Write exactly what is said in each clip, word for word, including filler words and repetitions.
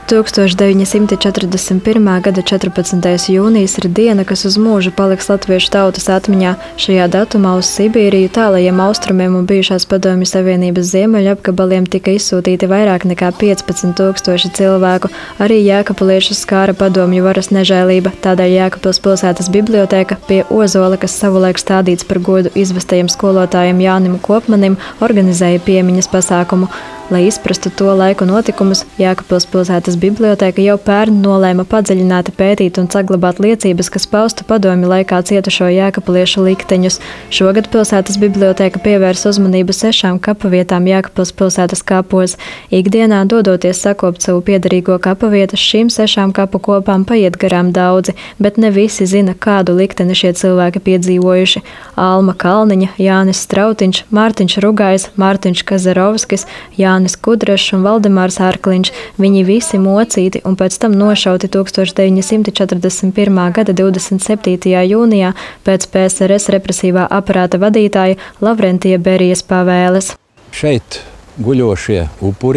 tūkstoš deviņi simti četrdesmit pirmā gada četrpadsmitais jūnijas ir diena, kas uz mūžu paliks latviešu tautas atmiņā. Šajā datumā uz Sibīriju, tālajiem austrumiem un bijušās Padomju Savienības ziemeļu apgabaliem tika izsūtīti vairāk nekā piecpadsmit tūkstoši cilvēku. Arī jēkabliešus skāra padomju varas nežēlība. Tādēļ Jēkabpils pilsētas bibliotēka pie Ozola, kas savulaik stādīts par godu izvestajam skolotājam Jānim Kopmanim, organizēja piemiņas pasākumu. Lai izprastu to laiku notikumus, Jēkabpils pilsētas bibliotēka jau pērn nolēma padziļināti pētīt un saglabāt liecības, kas paustu padomju laikā cietušo jēkabliešu likteņus. Šogad pilsētas bibliotēka pievērs uzmanību sešām kapavietām Jēkabpils pilsētas kapos. Ikdienā, dodoties sakopt savu piederīgo kapavietas, šīm sešām kapu kopām paiet garām daudzi, bet ne visi zina, kādu likteni šie cilvēki piedzīvojuši. Alma Kalniņa, Jānis Strautiņš, Mārtiņš Rugājs, Mārtiņš Kazarovskis, Jānis Kudrašs un Valdemārs Ārkliņš. Viņi visi mocīti un pēc tam nošauti tūkstoš deviņi simti četrdesmit pirmā gada divdesmit septītajā jūnijā pēc P S R S represīvā aparāta vadītāja Lavrentija Berijas pavēles. Šeit guļošie upuri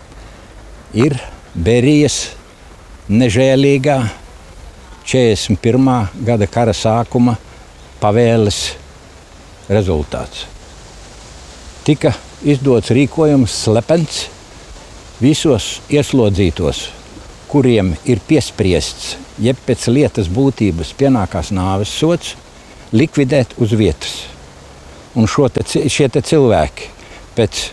ir Berijas nežēlīgā četrdesmit pirmā gada kara sākuma pavēles rezultāts. Tika izdots rīkojums slepens visos ieslodzītos, kuriem ir piespriests, jeb pēc lietas būtības pienākās nāves sods, likvidēt uz vietas. Un šo te, šie te cilvēki pēc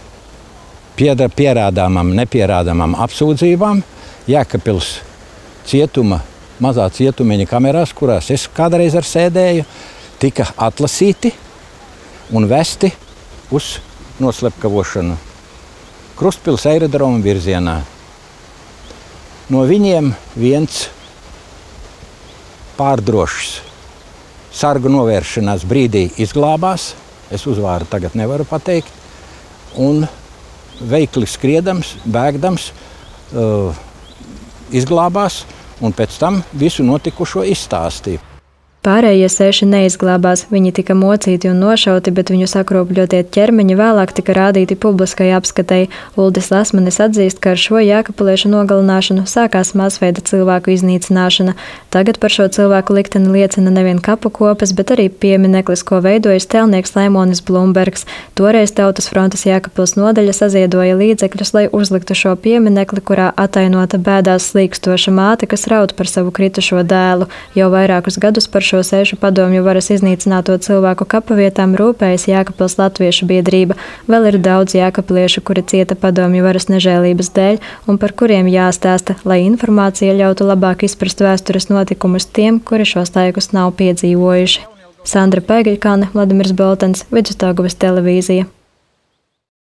pierādāmām, nepierādāmām apsūdzībām Jēkabpils cietuma, mazā cietumeņa kamerās, kurās es kādreiz ar sēdēju, tika atlasīti un vesti uz noslepkavošanu Krustpils aerodroma virzienā. No viņiem viens pārdrošs sargu novēršanās brīdī izglābās, es uzvāru tagad nevaru pateikt, un veikli skriedams, bēgdams, uh, izglābās, un pēc tam visu notikušo izstāstīja. Pārējie seši neizglābās. Viņi tika mocīti un nošauti, bet viņu sakropļotie ķermeņi vēlāk tika rādīti publiskai apskatei. Uldis Lasmanis atzīst, ka ar šo jēkabliešu nogalināšanu sākās masveida cilvēku iznīcināšana. Tagad par šo cilvēku likteni liecina nevien kapu kopas, bet arī piemineklis, ko veidojis tēlnieks Laimonis Blumbergs. Toreiz Tautas frontes Jēkabpils nodaļa saziedoja līdzekļus, lai uzliktu šo pieminekli, kurā atainota bēdās slīkstoša māte, kas raud par savu kritušo dēlu. Jau vairākus gadus par šo sešu padomju varas iznīcināto cilvēku kapavietām rūpējas Jēkabpils latviešu biedrība. Vēl ir daudz jēkabliešu, kuri cieta padomju varas nežēlības dēļ un par kuriem jāstāsta, lai informācija ļautu labāk izprast vēstures notikumus tiem, kuri šos laikus nav piedzīvojuši. Sandra Pēgaļkāne, Vladimirs Boltens, Vidusdaugavas televīzija.